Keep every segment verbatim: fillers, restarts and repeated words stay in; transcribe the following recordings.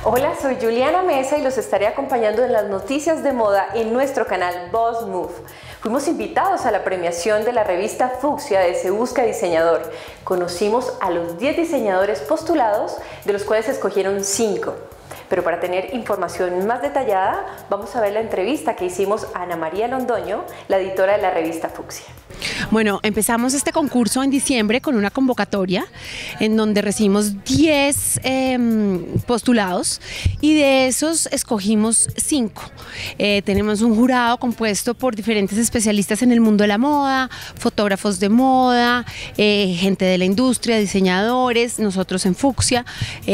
Hola, soy Juliana Mesa y los estaré acompañando en las noticias de moda en nuestro canal Boss Move. Fuimos invitados a la premiación de la revista Fucsia de Se Busca Diseñador. Conocimos a los diez diseñadores postulados, de los cuales se escogieron cinco. Pero para tener información más detallada, vamos a ver la entrevista que hicimos a Ana María Londoño, la editora de la revista Fucsia. Bueno, empezamos este concurso en diciembre con una convocatoria en donde recibimos diez eh, postulados y de esos escogimos cinco. Eh, tenemos un jurado compuesto por diferentes especialistas en el mundo de la moda, fotógrafos de moda, eh, gente de la industria, diseñadores, nosotros en Fucsia,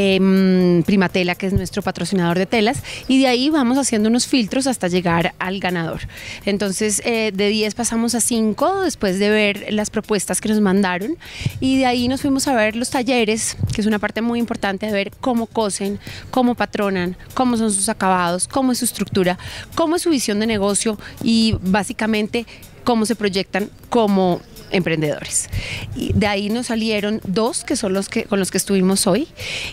eh, Primatela, que es nuestro patrocinador de telas, y de ahí vamos haciendo unos filtros hasta llegar al ganador. Entonces, eh, de diez pasamos a cinco después de ver las propuestas que nos mandaron, y de ahí nos fuimos a ver los talleres, que es una parte muy importante de ver cómo cosen, cómo patronan, cómo son sus acabados, cómo es su estructura, cómo es su visión de negocio y básicamente cómo se proyectan como emprendedores. Y de ahí nos salieron dos, que son los que con los que estuvimos hoy,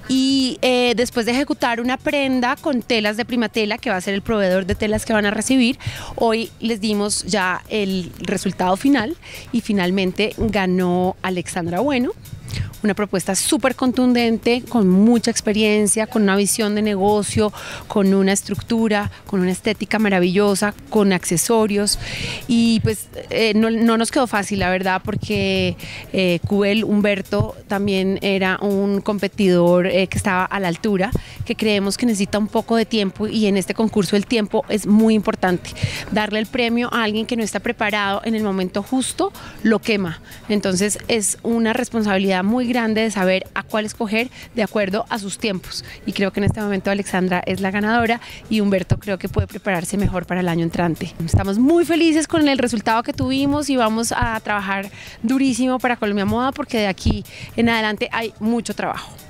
y eh, después de ejecutar una prenda con telas de Primatela, que va a ser el proveedor de telas que van a recibir, hoy les dimos ya el resultado final y finalmente ganó Alexandra Bueno. Una propuesta súper contundente, con mucha experiencia, con una visión de negocio, con una estructura, con una estética maravillosa, con accesorios, y pues eh, no, no nos quedó fácil, la verdad, porque eh, Cubel Humberto también era un competidor eh, que estaba a la altura, que creemos que necesita un poco de tiempo, y en este concurso el tiempo es muy importante. Darle el premio a alguien que no está preparado en el momento justo lo quema. Entonces es una responsabilidad muy grande de saber a cuál escoger de acuerdo a sus tiempos, y creo que en este momento Alexandra es la ganadora y Humberto creo que puede prepararse mejor para el año entrante. Estamos muy felices con el resultado que tuvimos y vamos a trabajar durísimo para Colombia Moda, porque de aquí en adelante hay mucho trabajo.